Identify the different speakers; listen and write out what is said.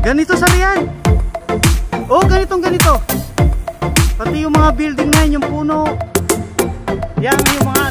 Speaker 1: Ganito sa riyan. Oh, ganito. Pati yung mga building na yun, yung puno. Yan yung mga